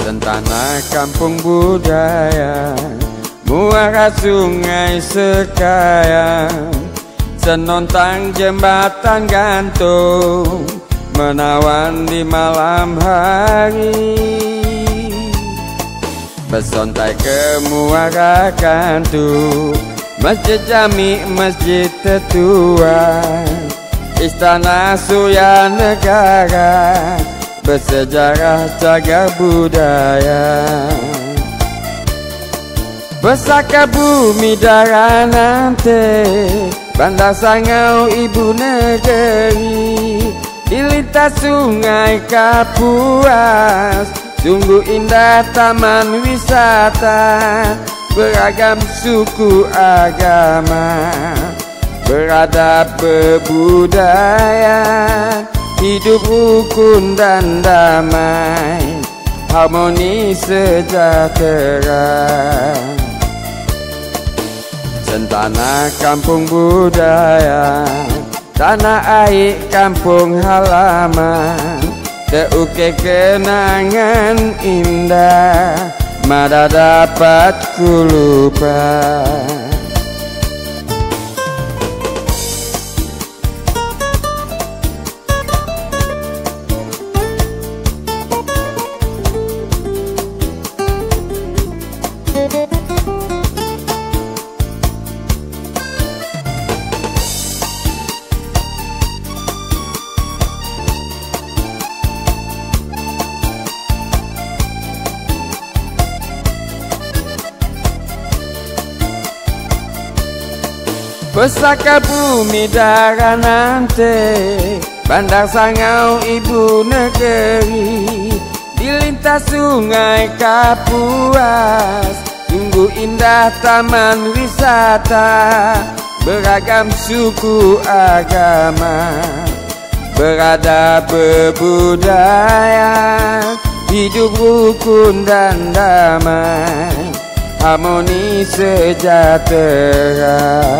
Sentana kampung budaya, muara sungai sekayang, senontang jembatan gantung, menawan di malam hari. Bersontai ke muara kantu, masjid jami, masjid tetua, istana Surya Negara, bersejarah cagar budaya. Pesaka bumi darah nanti, Bandar Sangau ibu negeri, di lintas sungai Kapuas, sungguh indah taman wisata, beragam suku agama, beradab berbudaya, hidup rukun dan damai, harmoni sejahtera. Sentana kampung budaya, tanah air kampung halaman, terukir kenangan indah, mana dapat ku lupa. Pesaka bumi darah nanti, Bandar Sangau ibu negeri, di lintas sungai Kapuas, sungguh indah taman wisata, beragam suku agama, beradab berbudaya, hidup rukun dan damai, harmoni sejahtera.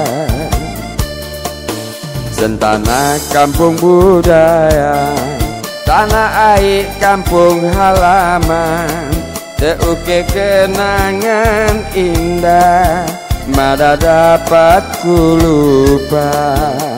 Sentana kampung budaya, tanah air kampung halaman, terukir kenangan indah, mana dapat ku lupa.